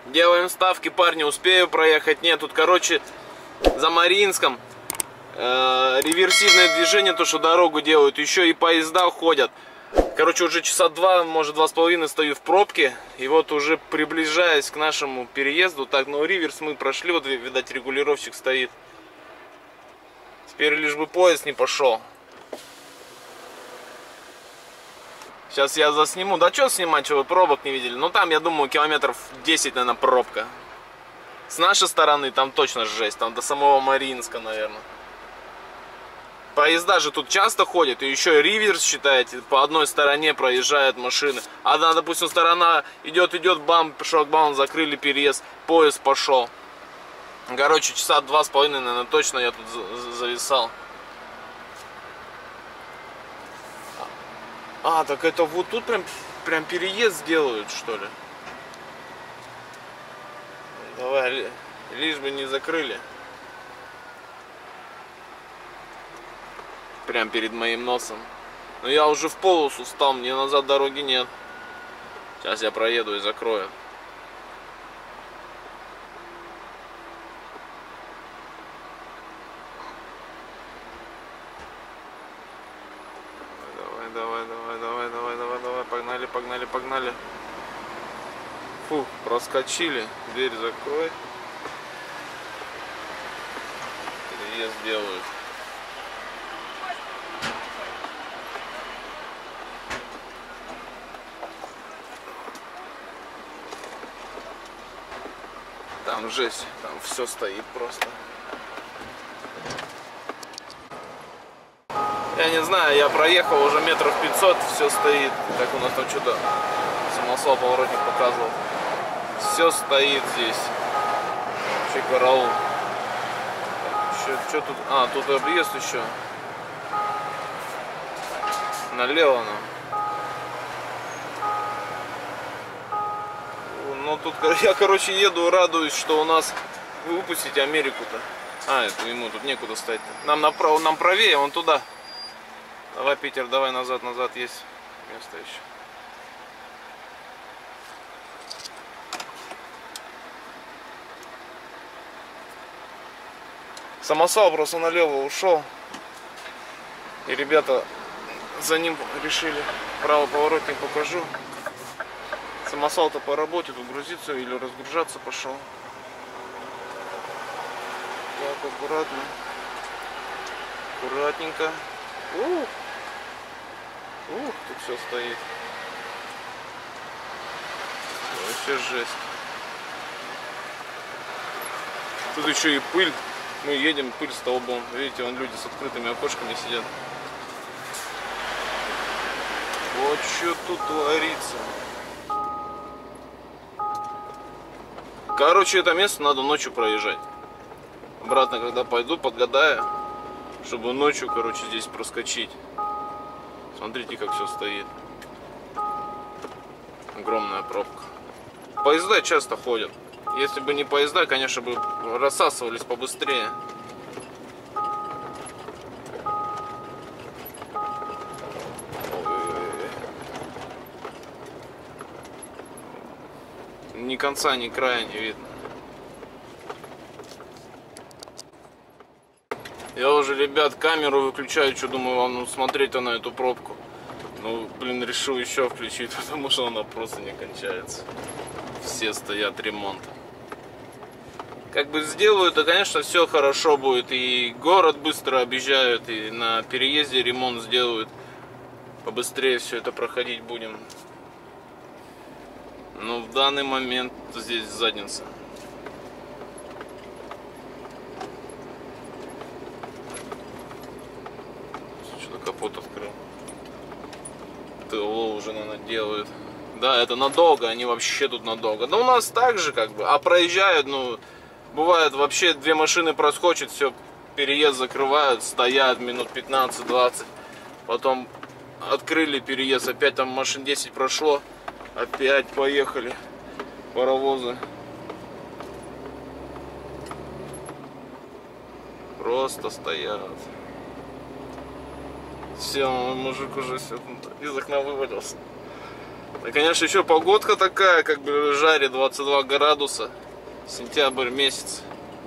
Делаем ставки, парни, успею проехать? Нет, тут, короче, за Мариинском реверсивное движение, то, что дорогу делают, еще и поезда ходят. Короче, уже часа 2, может 2,5 стою в пробке. И вот уже приближаясь к нашему переезду, так, ну реверс мы прошли, вот, видать, регулировщик стоит. Теперь лишь бы поезд не пошел. Сейчас я засниму. Да что снимать, что вы пробок не видели? Ну там, я думаю, километров 10, наверное, пробка. С нашей стороны там точно жесть. Там до самого Мариинска, наверное. Поезда же тут часто ходят. И еще и реверс, считаете, по одной стороне проезжают машины. Одна, допустим, сторона идет, бам, шлагбаум, закрыли переезд, поезд пошел. Короче, часа 2,5, наверное, точно я тут зависал. А, так это вот тут прям переезд делают, что ли? Давай, лишь бы не закрыли. Прям перед моим носом. Но я уже в полосу стал, мне назад дороги нет. Сейчас я проеду и закрою. Давай, погнали. Фу, проскочили. Дверь закрой. Переезд делают. Там жесть, там все стоит просто. Я не знаю, я проехал уже метров 500, все стоит. Так у нас там что-то самосвал поворотник показывал. Все стоит здесь. Вообще караул. Что тут? А, тут объезд еще. Налево нам. Ну тут я, короче, еду, радуюсь, что у нас выпустить Америку-то. А, это ему тут некуда стоять-то. Нам направо, нам правее, вон туда. Давай, Питер, давай назад, есть место еще. Самосвал просто налево ушел. И ребята за ним решили. Правый поворотник покажу. Самосвал-то по работе, тут грузиться или разгружаться пошел. Так, аккуратно. Аккуратненько. Тут все стоит. Вообще жесть. Тут еще и пыль. Мы едем, пыль столбом. Видите, вон люди с открытыми окошками сидят. Вот что тут творится. Короче, это место надо ночью проезжать. Обратно, когда пойду, подгадаю, чтобы ночью, короче, здесь проскочить. Смотрите, как все стоит. Огромная пробка. Поезда часто ходят. Если бы не поезда, конечно, бы рассасывались побыстрее. Ни конца, ни края не видно. Я уже, ребят, камеру выключаю, что думаю вам смотреть-то на эту пробку. Ну, блин, решил еще включить, потому что она просто не кончается. Все стоят, ремонт. Как бы сделают, то, конечно, все хорошо будет. И город быстро объезжают, и на переезде ремонт сделают. Побыстрее все это проходить будем. Но в данный момент здесь задница. Что-то капот открыл. ТО уже, наверное, делают. Да, это надолго, они вообще тут надолго. Но у нас так же, как бы. А проезжают, ну, бывает вообще 2 машины проскочат, все, переезд закрывают, стоят минут 15-20. Потом открыли переезд, опять там машин 10 прошло. Опять поехали паровозы. Просто стоят. Все, мужик уже все из окна вывалился. И, конечно, еще погодка такая, как бы жарит 22 градуса. Сентябрь месяц.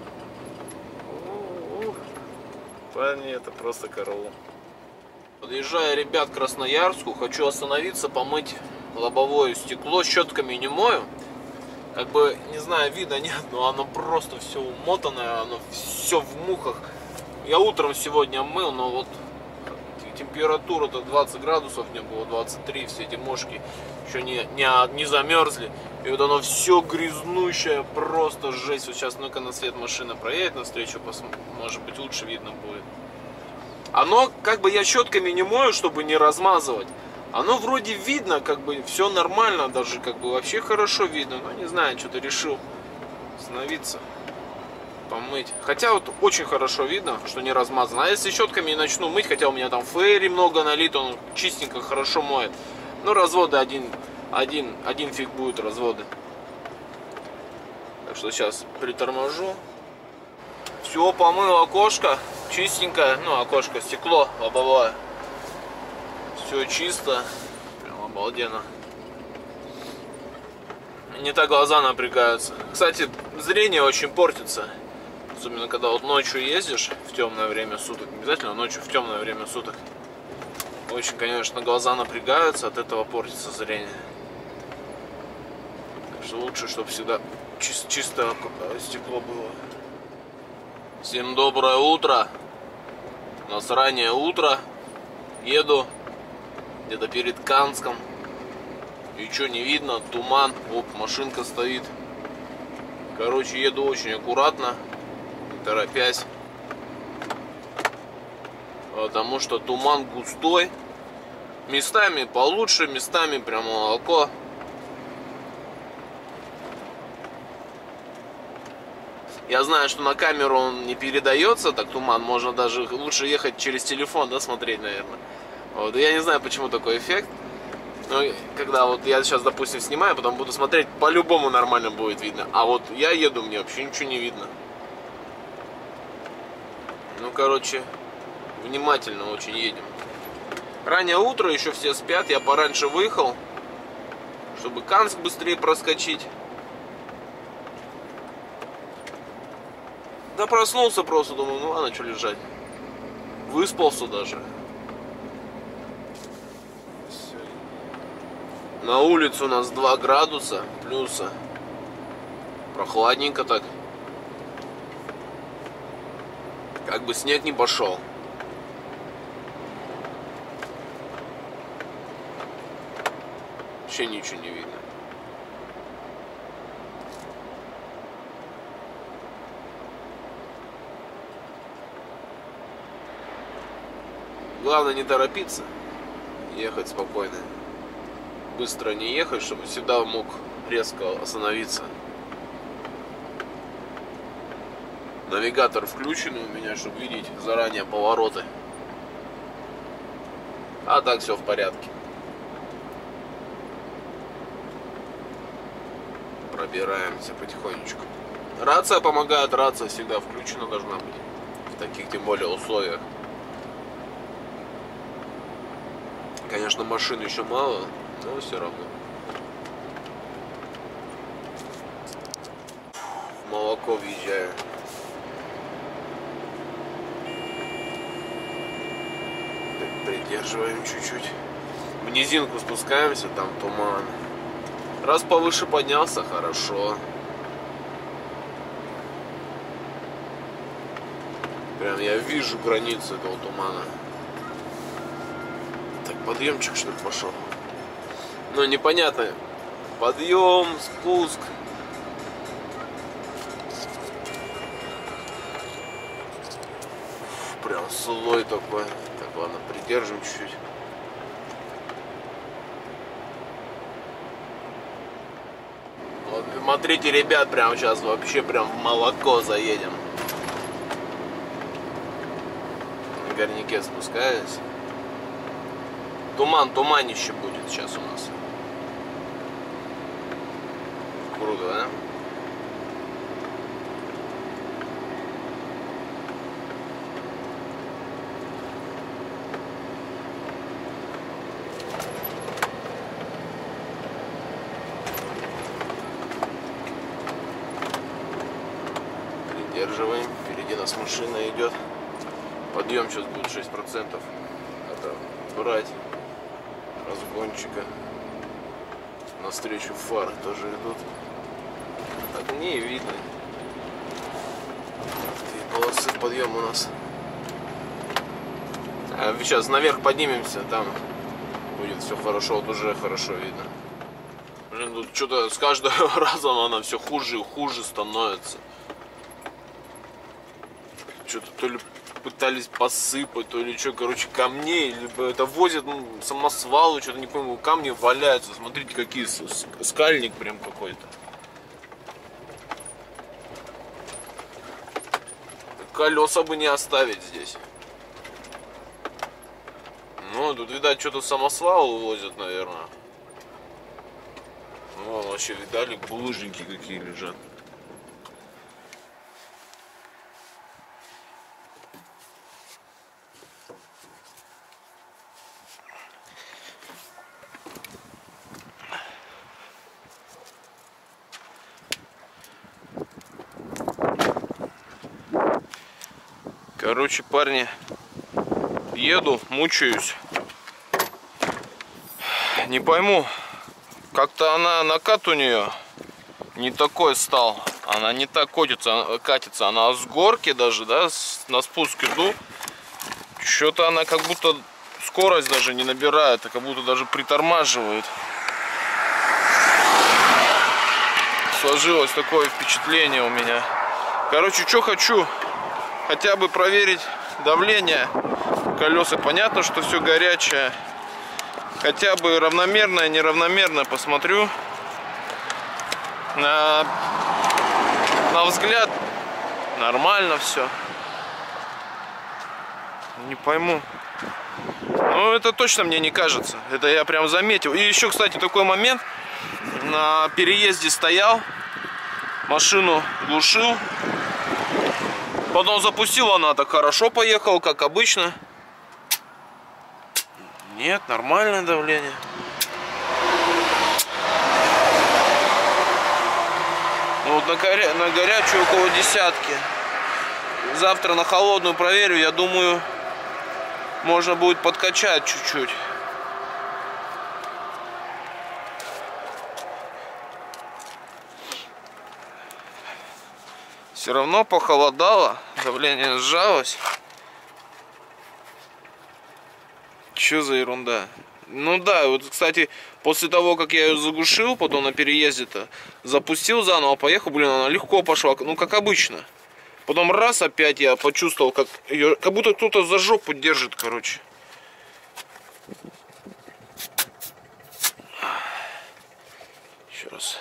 Парни, это просто караул. Подъезжая, ребят, к Красноярску, хочу остановиться, помыть лобовое стекло. Щетками не мою. Как бы, не знаю, видно нет, но оно просто все умотанное, оно все в мухах. Я утром сегодня мыл, но вот температура-то 20 градусов, не было 23, все эти мошки еще не замерзли. И вот оно все грязнущее, просто жесть. Вот сейчас, ну-ка, на свет машина проедет навстречу, может быть, лучше видно будет. Оно, как бы, я щетками не мою, чтобы не размазывать. Оно вроде видно, как бы, все нормально, даже, как бы, вообще хорошо видно. Но не знаю, что-то решил остановиться, помыть. Хотя вот очень хорошо видно, что не размазано. А если щетками не начну мыть, хотя у меня там фейри много налит, он чистенько, хорошо моет. Ну, разводы один фиг будет, разводы. Так что сейчас приторможу. Все, помыл окошко, чистенькое. Ну, окошко, стекло лобовое. Все чисто. Прям обалденно. Не так глаза напрягаются. Кстати, зрение очень портится. Особенно, когда вот ночью ездишь в темное время суток. Не обязательно ночью, в темное время суток. Очень, конечно, глаза напрягаются, от этого портится зрение. Так что лучше, чтобы всегда чисто стекло было. Всем доброе утро. У нас раннее утро. Еду где-то перед Канском. Ничего не видно, туман. Оп, машинка стоит. Короче, еду очень аккуратно, не торопясь. Потому что туман густой. Местами получше, местами прям молоко. Я знаю, что на камеру он не передается, так туман. Можно даже лучше ехать через телефон, да, смотреть, наверное. Вот. Я не знаю, почему такой эффект. Но когда вот я сейчас, допустим, снимаю, потом буду смотреть, по-любому нормально будет видно. А вот я еду, мне вообще ничего не видно. Ну, короче, внимательно очень едем. Раннее утро, еще все спят. Я пораньше выехал, чтобы Канск быстрее проскочить. Да проснулся просто, думаю, ну ладно, что лежать. Выспался даже. На улице у нас 2 градуса плюса. Прохладненько так. Как бы снег не пошел. Вообще ничего не видно. Главное не торопиться. Ехать спокойно. Быстро не ехать, чтобы всегда мог резко остановиться. Навигатор включен у меня, чтобы видеть заранее повороты. А так все в порядке. Пробираемся потихонечку. Рация помогает, рация всегда включена должна быть. В таких, тем более, условиях. Конечно, машин еще мало, но все равно. В молоко въезжаю. Придерживаем чуть-чуть. В низинку спускаемся, там туман. Раз повыше поднялся, хорошо. Прям я вижу границу этого тумана. Так, подъемчик что ли пошел? Ну, непонятно. Подъем, спуск. Прям слой такой. Так, ладно, придержим чуть-чуть. Вот, смотрите, ребят, прям сейчас вообще прям в молоко заедем. На горняке спускаюсь. Туманище будет сейчас у нас. Круто, да? Придерживаем. Впереди нас машина идет. Подъем сейчас будет 6%. Надо брать разгончика. Навстречу фары тоже идут. Огни видно. 2 полосы подъем у нас. Сейчас наверх поднимемся, там будет все хорошо, вот уже хорошо видно. Блин, тут что-то с каждым разом она все хуже и хуже становится. Что-то то ли пытались посыпать, то ли что, короче, камней, либо это возят самосвалы, что-то не пойму, камни валяются. Смотрите, какие, скальник прям какой-то. Колеса бы не оставить здесь. Ну, тут, видать, что-то самосвал увозят, наверное. Ну, вообще, видали, булыжники какие лежат. Короче, парни, еду, мучаюсь. Не пойму, как-то она, накат у нее не такой стал. Она не так катится, она с горки даже, да, на спуск иду. Что-то она как будто скорость даже не набирает, а как будто даже притормаживает. Сложилось такое впечатление у меня. Короче, что хочу, хотя бы проверить давление колеса. Понятно, что все горячее. Хотя бы равномерно, неравномерно посмотрю. На взгляд нормально все. Не пойму. Ну, это точно мне не кажется. Это я прям заметил. И еще, кстати, такой момент. На переезде стоял, машину глушил. Потом запустил, она так хорошо поехала, как обычно. Нет, нормальное давление. Ну, вот на горячую около 10. Завтра на холодную проверю, я думаю, можно будет подкачать чуть-чуть. Все равно похолодало, давление сжалось. Что за ерунда? Ну да, вот, кстати, после того, как я ее заглушил, потом на переезде-то запустил заново, поехал, блин, она легко пошла, ну как обычно. Потом раз опять я почувствовал, как ее, как будто кто-то за жопу держит, короче. Еще раз.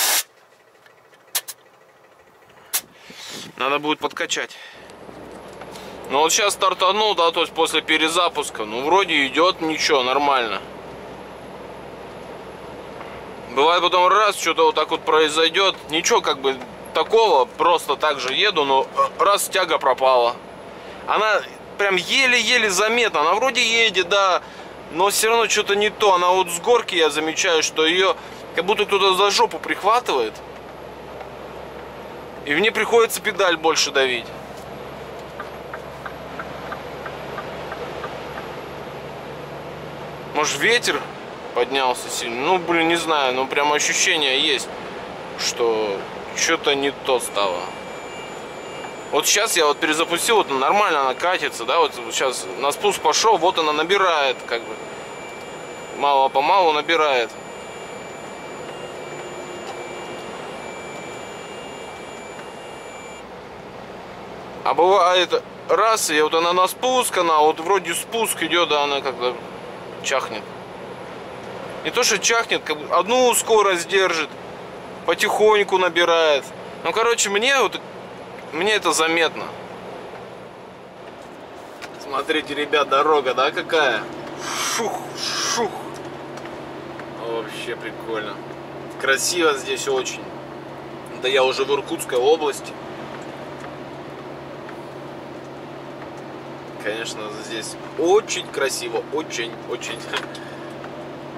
Надо будет подкачать. Ну вот сейчас стартанул, да, то есть после перезапуска. Ну вроде идет ничего, нормально. Бывает потом раз, что-то вот так вот произойдет. Ничего как бы такого, просто так же еду, но раз тяга пропала. Она прям еле-еле заметна. Она вроде едет, да, но все равно что-то не то. Она вот с горки, я замечаю, что ее как будто кто-то за жопу прихватывает. И мне приходится педаль больше давить. Может, ветер поднялся сильно? Ну, блин, не знаю. Но прям ощущение есть, что что-то не то стало. Вот сейчас я вот перезапустил, вот нормально она катится, да, вот сейчас на спуск пошел, вот она набирает, как бы. Мало-помалу набирает. А бывает раз, и вот она на спуск, она вот вроде спуск идет, да, она как-то чахнет. Не то, что чахнет, как бы одну скорость держит, потихоньку набирает. Ну, короче, мне это заметно. Смотрите, ребят, дорога, да, какая? Шух, шух. Вообще прикольно. Красиво здесь очень. Да я уже в Иркутской области. Конечно, здесь очень красиво, очень-очень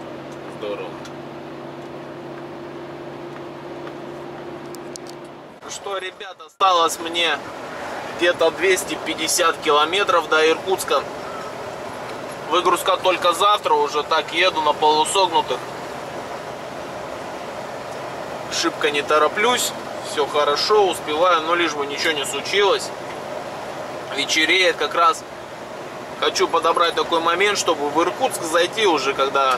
здорово. что, ребят, осталось мне где-то 250 километров до Иркутска. Выгрузка только завтра, уже так еду на полусогнутых. Шибко не тороплюсь, все хорошо, успеваю, но лишь бы ничего не случилось. Вечереет, как раз хочу подобрать такой момент, чтобы в Иркутск зайти уже, когда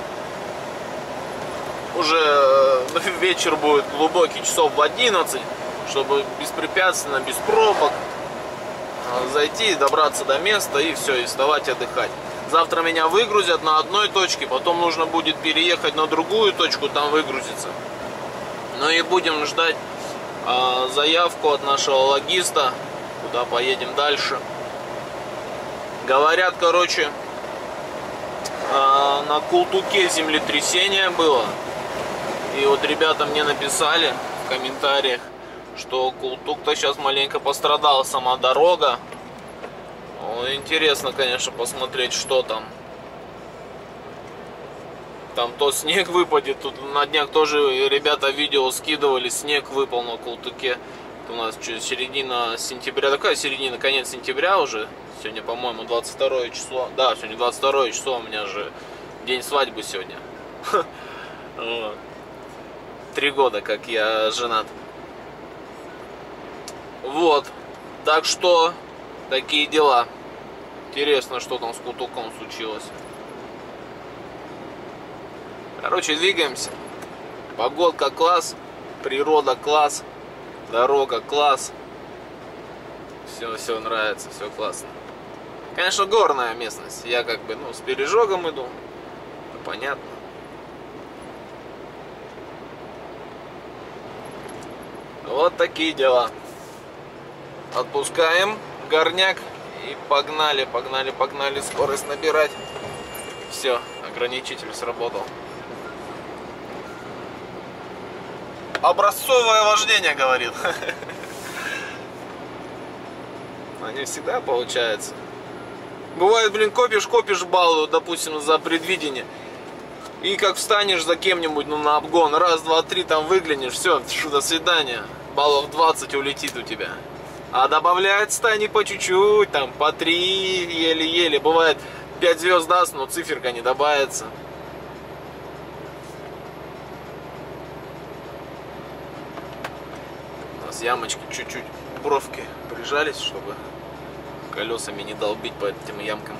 уже вечер будет глубокий, часов в 11, чтобы беспрепятственно, без пробок зайти, добраться до места и все, и вставать отдыхать. Завтра меня выгрузят на одной точке, потом нужно будет переехать на другую точку, там выгрузиться. Ну и будем ждать заявку от нашего логиста, куда поедем дальше. Говорят, короче, на Култуке землетрясение было. И вот ребята мне написали в комментариях, что Култук-то сейчас маленько пострадал, сама дорога. Интересно, конечно, посмотреть, что там. Там то снег выпадет, тут на днях тоже ребята видео скидывали, снег выпал на Култуке. У нас середина сентября, такая середина, конец сентября уже. Сегодня, по-моему, 22 число. Да, сегодня 22 число, у меня же день свадьбы сегодня. 3 года, как я женат. Вот. Так что, такие дела. Интересно, что там с Култуком случилось. Короче, двигаемся. Погодка класс, природа класс, дорога класс. Все нравится, все классно. Конечно, горная местность. Я как бы, с пережогом иду. Это понятно. Вот такие дела. Отпускаем горняк и погнали, скорость набирать. Все, ограничитель сработал. Образцовое вождение, говорит. Не всегда получается. Бывает, копишь баллы, допустим, за предвидение. И как встанешь за кем-нибудь, на обгон, раз, два, три, там выглянешь, все, до свидания. Баллов 20 улетит у тебя. А добавляет стани по чуть-чуть, там, по 3, еле-еле. Бывает, 5 звезд даст, но циферка не добавится. У нас ямочки чуть-чуть, бровки прижались, чтобы колесами не долбить по этим ямкам.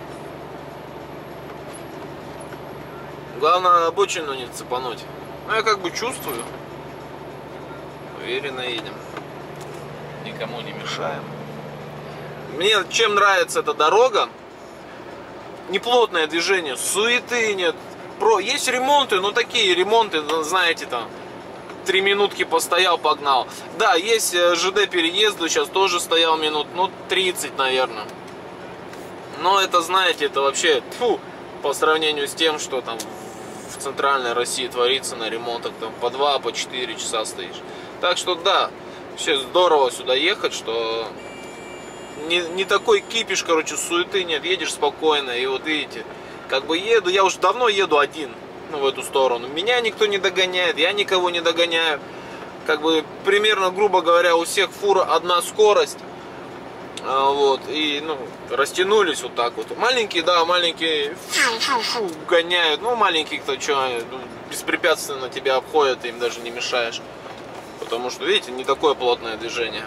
Главное, обочину не цепануть. Я как бы чувствую. Уверенно едем. Никому не мешаем. Мне чем нравится эта дорога? Неплотное движение, суеты нет. Есть ремонты, но такие ремонты, знаете, там 3 минутки постоял, погнал. Да, есть ЖД переезды, сейчас тоже стоял минут, 30, наверное. Но это, знаете, это вообще по сравнению с тем, что там в центральной России творится на ремонтах, там по 2, по 4 часа стоишь. Так что да, вообще здорово сюда ехать, что не такой кипиш, короче, суеты нет, едешь спокойно. И вот видите, как бы еду, я уже давно еду один, в эту сторону. Меня никто не догоняет, я никого не догоняю. Как бы примерно, грубо говоря, у всех фур одна скорость. Вот, и, растянулись вот так вот. Маленькие, да, маленькие гоняют. Маленькие кто что, беспрепятственно тебя обходят, им даже не мешаешь. Потому что, видите, не такое плотное движение.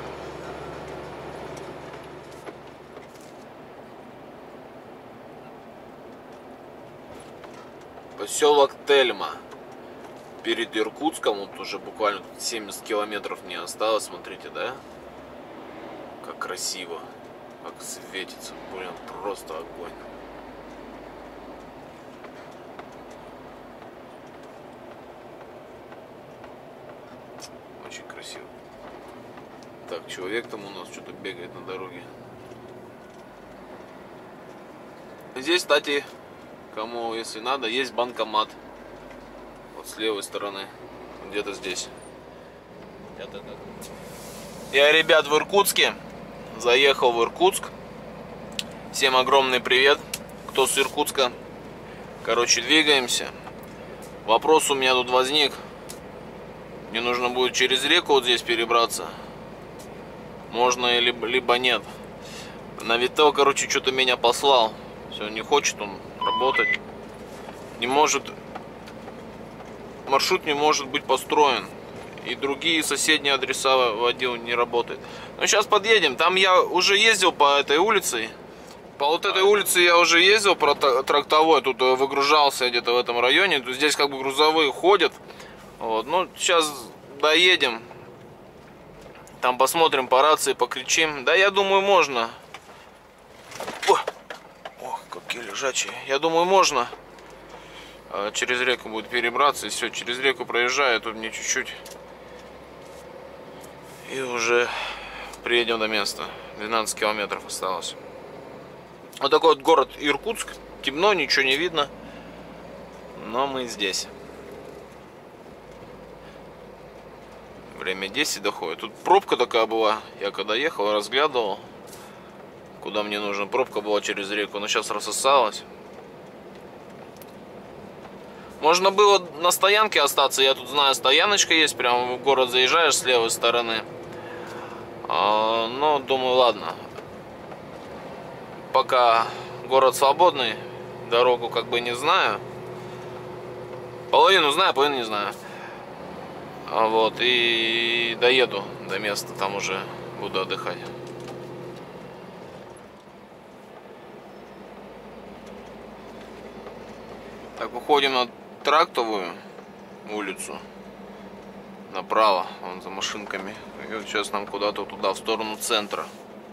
Поселок Тельма. Перед Иркутском, вот уже буквально 70 километров не осталось, смотрите, да? Как красиво, как светится, блин, просто огонь. Очень красиво. Так, человек там у нас что-то бегает на дороге. Здесь, кстати, кому, если надо, есть банкомат. Вот с левой стороны, где-то здесь. Я, ребят, в Иркутске. Заехал в Иркутск. Всем огромный привет, кто с Иркутска. Короче, двигаемся. Вопрос у меня тут возник. Мне нужно будет через реку вот здесь перебраться. можно либо нет. Навител, короче, что-то меня послал. Все, не хочет он работать. Не может. Маршрут не может быть построен. И другие соседние адреса вводил, не работает. Ну, сейчас подъедем. Там я уже ездил по этой улице. По вот этой улице я уже ездил, про трактовой. Тут выгружался где-то в этом районе. Тут здесь как бы грузовые ходят. Вот. Ну, сейчас доедем. Там посмотрим по рации, покричим. Да, я думаю, можно. Ох, какие лежачие. Я думаю, можно. Через реку будет перебраться. И все, через реку проезжаю. Тут мне чуть-чуть. И уже приедем до места. 12 километров осталось. Вот такой вот город Иркутск. Темно, ничего не видно. Но мы здесь. Время 10 доходит. Тут пробка такая была. Я когда ехал, разглядывал, куда мне нужно. Пробка была через реку, но сейчас рассосалась. Можно было на стоянке остаться. Я тут знаю, стояночка есть. Прямо в город заезжаешь с левой стороны. Но думаю, ладно. Пока город свободный. Дорогу как бы не знаю. Половину знаю, половину не знаю. Вот, и доеду до места, там уже буду отдыхать. Так, уходим на Трактовую улицу. Направо, вон за машинками. И вот сейчас нам куда-то туда, в сторону центра.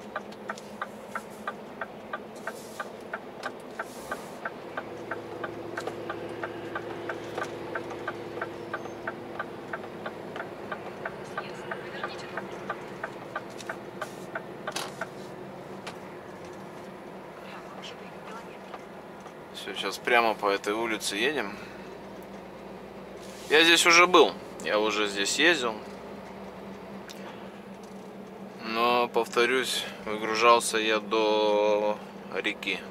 Все, сейчас прямо по этой улице едем. Я здесь уже был. Я уже здесь ездил. Но, повторюсь, выгружался я до реки.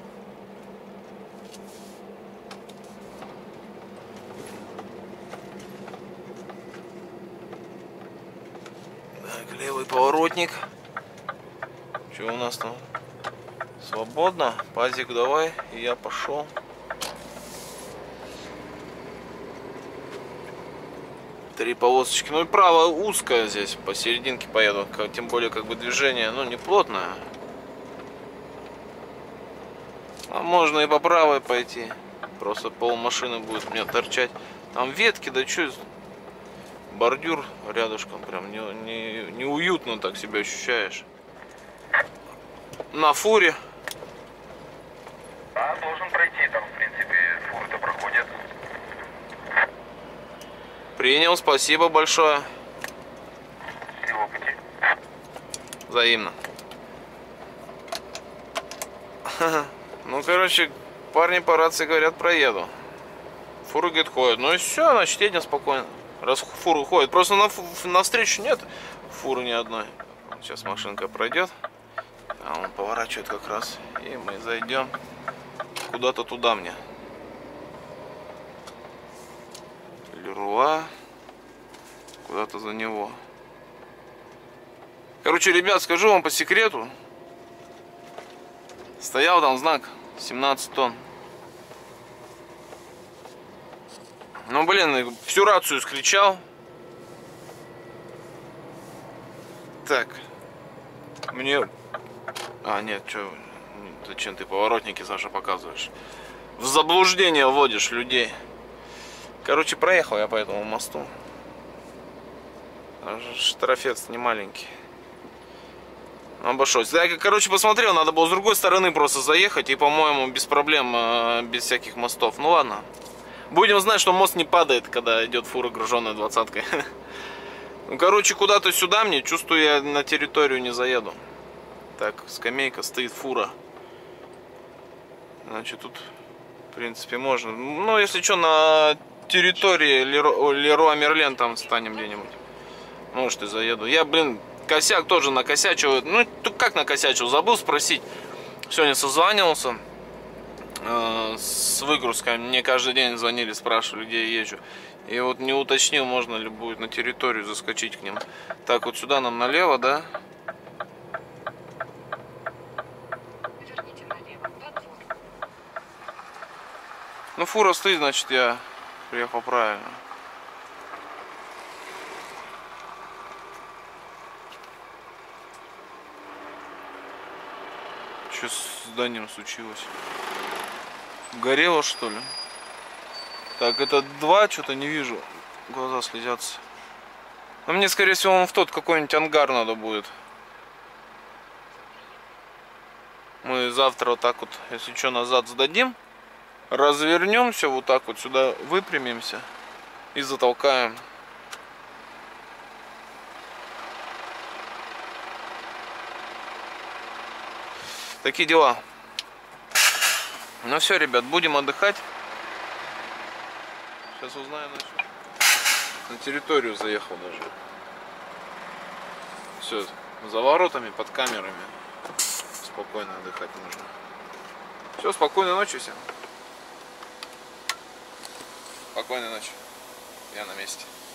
Так, левый поворотник. Что у нас там? Свободно. Пазик давай. И я пошел. Три полосочки. Ну и право узкая здесь. Посерединке поеду. Тем более как бы движение, ну, не плотное. А можно и по правой пойти. Просто пол машины будет у меня торчать. Там ветки, да что, бордюр рядышком. Прям неуютно так себя ощущаешь. На фуре. А, должен пройти, там, в принципе, фуры-то проходят. Принял, спасибо большое. Всего пути. Взаимно. Ну, короче, парни по рации говорят, проеду. Фуры, говорит, ходят. Ну и все, значит, едем спокойно. Раз фуры ходят. Просто навстречу нет фуры ни одной. Сейчас машинка пройдет. А он поворачивает как раз. И мы зайдем куда-то туда мне. Леруа. Куда-то за него. Короче, ребят, скажу вам по секрету. Стоял там знак 17 тонн. Ну, блин, всю рацию скричал. Так. Мне... А, нет, что... Зачем ты поворотники, Саша, показываешь? В заблуждение вводишь людей. Короче, проехал я по этому мосту. Штрафец не маленький. Обошелся. Я, короче, посмотрел, надо было с другой стороны просто заехать. И, по-моему, без проблем, без всяких мостов. Ну ладно. Будем знать, что мост не падает, когда идет фура, груженная 20-кой. Ну, короче, куда-то сюда мне. Чувствую, я на территорию не заеду. Так, скамейка, стоит фура. Значит, тут, в принципе, можно. Ну, если что, на территории Леруа Мерлен там станем где-нибудь. Может, и заеду. Я, блин, косяк тоже накосячил. Ну, как накосячил? Забыл спросить. Сегодня созванивался с выгрузкой. Мне каждый день звонили, спрашивали, где я езжу. И вот не уточнил, можно ли будет на территорию заскочить к ним. Так, вот сюда нам налево, да? Ну, фура стоит, значит, я приехал правильно. Что с зданием случилось? Горело, что ли? Так, это 2, что-то не вижу. Глаза слезятся. Но мне, скорее всего, в тот какой-нибудь ангар надо будет. Мы завтра вот так вот, если что, назад сдадим. Развернемся вот так вот сюда, выпрямимся и затолкаем. Такие дела. Ну все, ребят, будем отдыхать. Сейчас узнаем, на территорию заехал даже. Все, за воротами, под камерами. Спокойно отдыхать нужно. Все, спокойной ночи всем. Спокойной ночи. Я на месте.